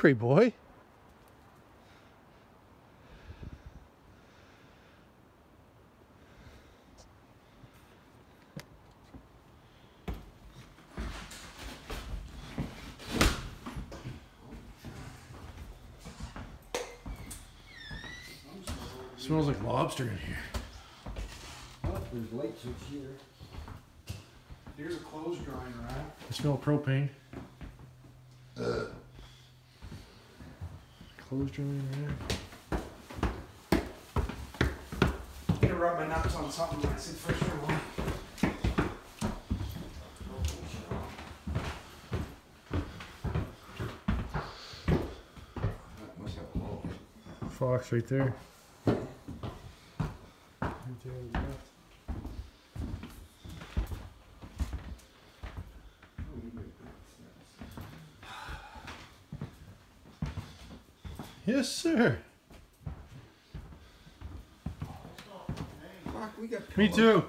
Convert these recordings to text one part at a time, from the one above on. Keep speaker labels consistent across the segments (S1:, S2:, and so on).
S1: Great boy. Smells like lobster in here.
S2: Oh, there's light switch here.
S1: Here's a clothes drying rack. I smell propane. Clothes drying rack. I'm gonna rub my nuts on something nice and fresh for a while.
S2: Must have a wall.
S1: Fox right there. Yes, sir.
S2: Fuck, we got
S1: Me
S2: pillows.
S1: too.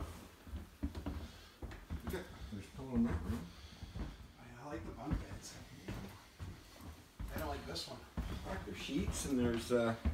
S2: There's pillow in that room.
S1: I like the bunk beds. I don't like this one.
S2: Fuck, there's sheets and there's